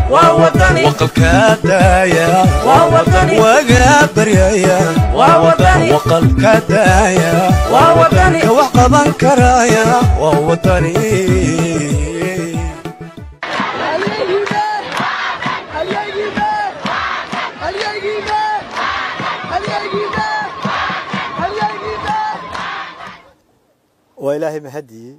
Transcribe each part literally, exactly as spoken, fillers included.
ووطني وقلك دايا ووطني وقابر يا ووطني وقلك دايا ووطني وقبا كرايا ووطني وإلهي مهدي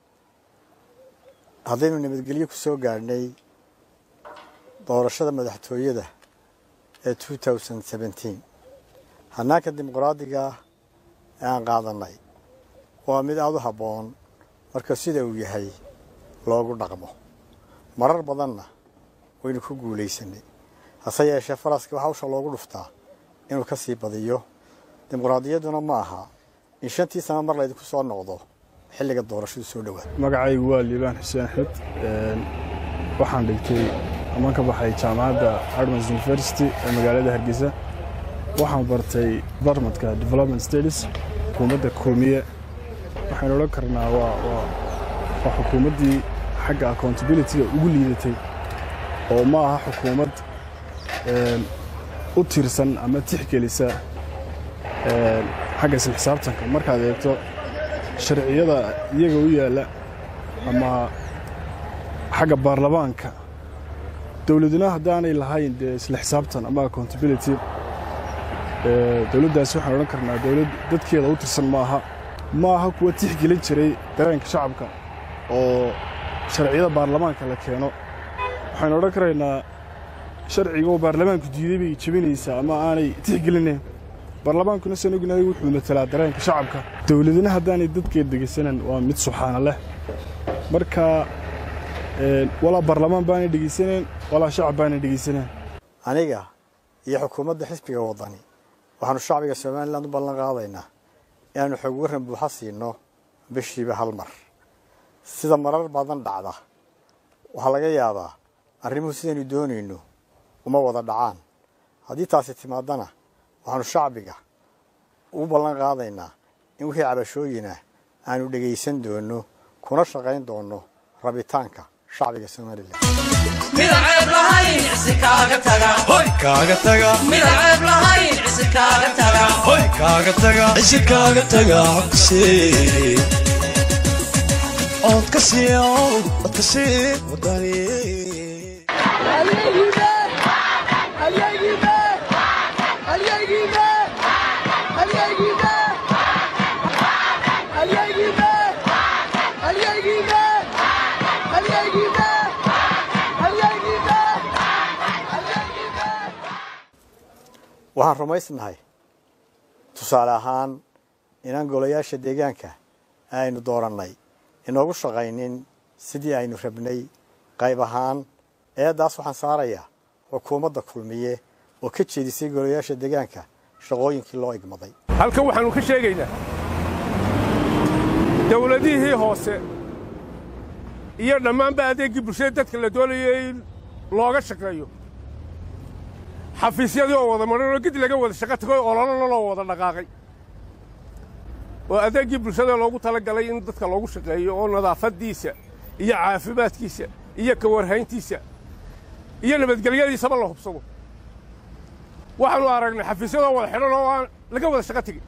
هذين نبتقليك سوق عني دور الشدة مدحتوية ألفين وسبعتاشر هناك الديمقراطية أن قاعدنا ومد هذا حبون مركز ده وياهي لاقو نقمه مرر بدنا وينكو قوليسني هسيا شفراسك وحوش لاقو رفتا إنه كسي بديو ديمقراطية دون معها إن شنتي سنة مرة يدكو صار نقضه حلقة الدورة شو سووا له مقعي والليبان حسين حد waxaan dhigtay amaan ka baxay jaamacadda Harvard University ee magaalada Hargeysa waxaan bartay barnaamijka Development Studies hukuumadda kulmiye waxaan oran karnaa waa waa hukuumaddii xagga accountability ugu liidatay oo ma aha hukuumad u tirsan ama tixgelisa xagga xisaabtanka markaad eegto sharciyada iyaga u yaala ama xagga baarlamaanka dawladuna hadaanay lahayn isla xisaabtan ama accountability ee dawladdaas waxaan oran karnaa dawlad dadkeeda u tirsan maaha maaha kuwa tixgelin jiray dareenka shacabka oo sharciyada baarlamaanka la keeno waxaan oran karaynaa sharciga oo baarlamaanku diiday bay jabinaysaa ama aanay tixgelinayn baarlamaankuna sanadkuna wuxuu matalaa dareenka shacabka dawladuna hadaanay dadkeeda degesanan waa mid subxaan Allah marka ee wala baarlamaan baan dhigeysaneen wala shacab baan dhigeysaneen aniga iyo xukuumadda xisbiga wadani waxaanu shacbiga Soomaaliland u ballan qaadaynaa inaanu xog waran buuxa siino bishiiba hal mar sida marar badan dhacda waxa laga yaabaa arrimuhu sidaynu doonayno uma wada dhacaan haddii taasi timaadana waxaanu shacbiga u ballan qaadaynaa in wixii cabashooyina aanu dhageysan doono kuna shaqayn doono rabitaanka shacbiga Soomaaliland midacayb lahayn isikaaga taga hoy kaaga taga midacayb lahayn isikaaga taga hoy kaaga taga isikaaga taga xuseen ood ka sii ood ka sii wadani waxaan rumaysnahay tusaale ahaan inaan golayaasha deegaanka aynu dooranay inoogu shaqaynin sidii aynu rabnay qayb ahaan eedaas waxaan saarayaa xukuumadda kulmiye oo ka jeedisay golayaasha deegaanka shaqooyinkii loo igmaday halkan waxaanu ka sheegaynaa dawladihii hoose iyo dhammaanba adeegii bulshada dadka la doonayay in looga shaqeeyo xafiisyadii oo wada maray oo gid laga wada shaqo tagay oo lolo loo wada dhaqaaqay oo adeegii bulshada loogu tala galay in dadka loogu shaqeeyo oo nadaafadiisa iyo caafimaadkiisa iyo ka warhayntiisa iyo nabadgelyadiisa ba la hubsado waxaanu aragnay xafiisyada wada xiran oo aan laga wada shaqo tagay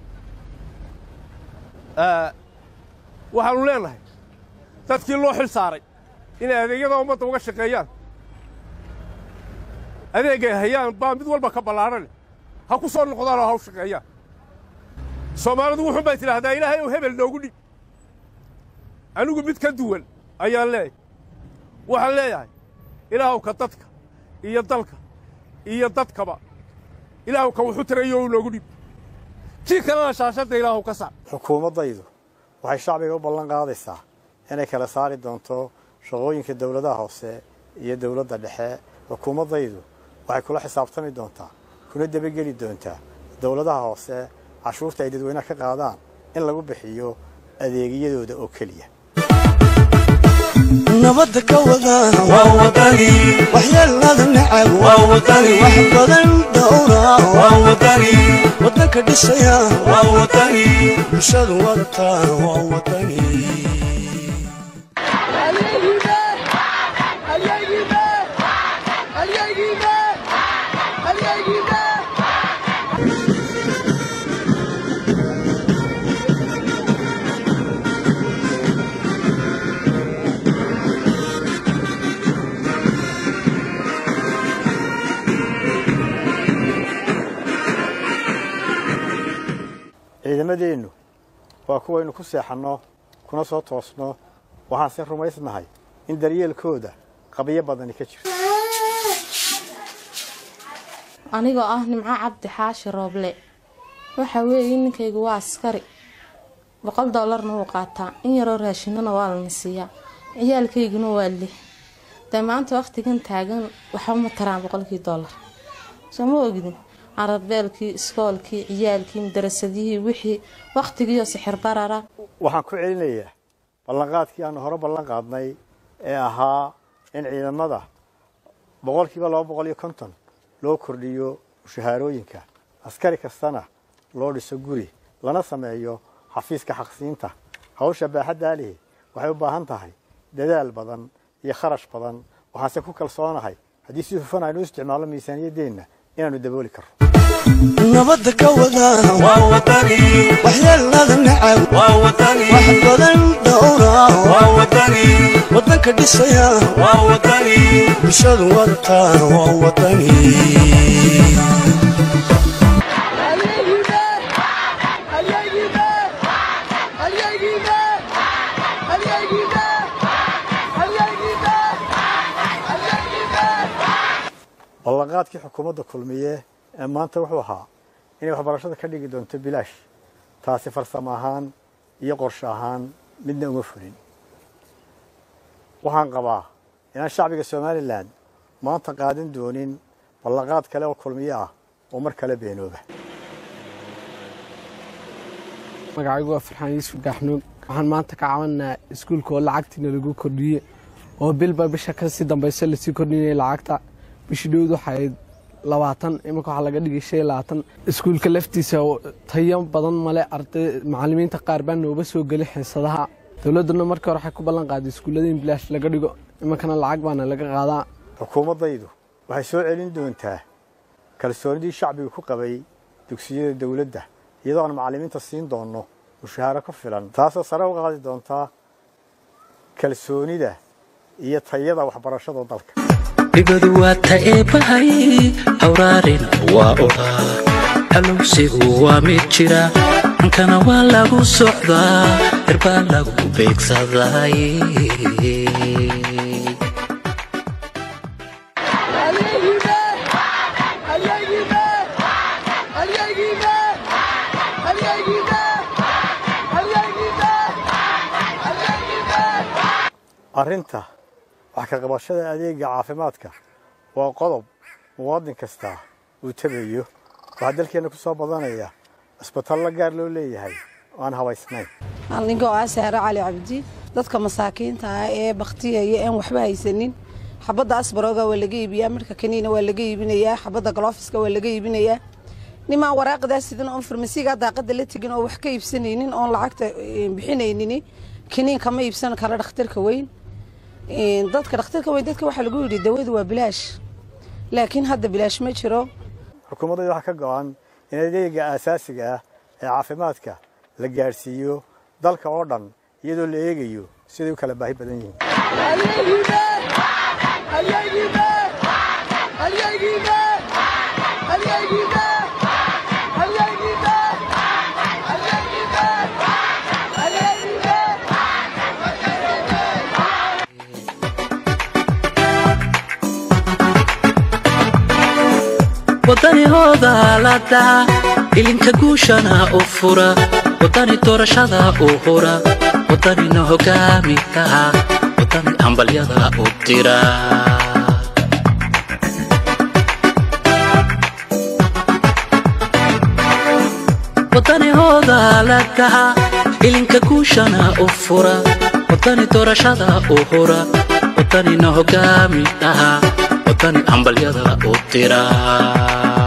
ah waxaanu leenahay dadkii loo xil saaray in adeegyada ummadda uga shaqeeyaan adeegay hayaan baa mid walba ka balaaran ha ku soo noqdaan oo ha u shaqeeyaan Soomaalidu wuxuu bay tiraahdaa Ilaahay oo hebel noogu dhig anigu mid ka duwan ayaa leeyahay waxa leeyahay Ilaahu ka dadka iyo dalka iyo dadkaba Ilaahu ka wuxuu tirayo noogu dhig si kala shaashada Ilaahu ka saar xukuumadaydu waxay shacbiga u ballan qaadaysaa inay kala saari doonto shaqooyinka dawladaha hoose iyo dawladda dhexe xukuumadaydu waxay kula xisaabtami doontaa kuna dabageli doontaa dawladaha hoose cashuurta ay dadweynaha ka qaadaan in lagu bixiyo adeegyadooda oo kaliya nabadda ka wada waa wadani waxyeelada nacab waa wadani wax badan dhowra waa wadani wadanka dhisaya waa wadani bulshadu wadata waa wadani ciidamadeennu waa kuwaynu ku seexanno kuna soo toosno waxaan si rumaysnahay in daryeelkooda qabiyo badani ka jirto anigoo ah nimco cabdi xaashi rooble waxa weeye ninkaygu waa askari boqol dollarna wuu qaataa in yaroo raashinana waa la nasiiyaa ciyaalkayguna waa lix dee maanta waqtigan taagan waxa uma taraan boqolkii dollar soo ma ogdin aradbeelkii iskoolkii ciyaalkii madarasadihii wixii waqtigiiyo sixir barara waxaan ku celinayaa ballanqaadkii aan hore ballan qaadnay ee ahaa in ciidamada boqolkiiba laba boqol iyo konton loo kordhiyo mushaharooyinka askari kastana loo dhiso guri lana sameeyo xafiiska xaqsiinta hawsha baaxadda leh waxay u baahan tahay dadaal badan iyo kharash badan waxaanse ku kalsoonahay haddii si hufan aynu isticmaalo miisaaniyadeenna inaanu dabooli karno nabadda ka wada waa wadani waxyeelada nacab waa wadani wax badan dhowra waa wadani wadanka dhisaya waa wadani bulshadu wadata waa wadani ballanqaadkii xukuumadda kulmiye ee maanta wuxuu ahaa inay waxbarashada ka dhigi doonto bilaash taasi farsamo ahaan iyo qorshe ahaan midna uma fulin waxaan qabaa inaan shacbiga somalilan maanta qaadan doonin ballanqaad kale oo kulmiye ah oo mar kale beenooba magacaygu waa farxaan yuusuf gaaxnuug waxaan maanta ka caawinaa iskuulka oo lacagtiina lagu kordhiyey oo bilba bisha ka sii dambaysa lasii kordhinayay lacagta bishii dhowd waxay labaatan iminka waxaa laga dhigay shan iyo labaatan iskuulka laftiisa tayo badan male arday macallimiinta qaar baa nooba soo gelay xiisadaha dowladduna markii hore waxay ku ballan qaaday iskuullada in bilaash laga dhigo iminkana lacag baana laga qaadaa xukuumaddaydu waxay soo celin doontaa kalsoonidii shacbigu ku qabay dugsiyada dowladda iyadoo aan macallimiinta siin doonno mushahaaro ku filan taasoo sare u qaadi doontaa kalsoonida iyo tayada waxbarashada dalka ibadu waa taeebahay awraarin waa ogaa halowsigu waa mid jira ankana waa lagu socdaa irbaa lagu beegsaday arrinta wax ka qabashada adeega caafimaadka waa qodob muwaadin kasta uu tabayo waxaa dalkeena ku soo badanaya isbitaallo gaar loo leeyahay oo aan habaysnayn anigoo ah Sahra Cali Cabdi dadka masaakiinta ah ee baqtiyaya aan waxba haysanin xabadda asbarooga waa laga iibiyaa marka kaniina waa laga iibinayaa xabadda galoofiska waa laga iibinayaa nima waraaqda sidan oo farmasiga daaqada la tigin oo wax ka iibsanaynin oo lacagta bixinaynin kaniin kama iibsan kala dhakhtarka weyn dadka dhakhtarka weyn dadka waxa lagu yiri dawadu waa bilaash laakiin hadda bilaash ma jiro xukuumadda waxa ka go'an in adeega aasaasiga ah ee caafimaadka la gaarsiiyo dalka oo dhan iyadoo la eegayo sidii u kala baahi badan yihiin wadani hooda la daa ilinka guushana u fura wadani doorashada u hura wadanina hogaami kaha wadani ambalyada u dira wadani hooda la daa ilinka guushana u fura wadani doorashada u hura wadanina hogaami kaha wadani ambalyada u dira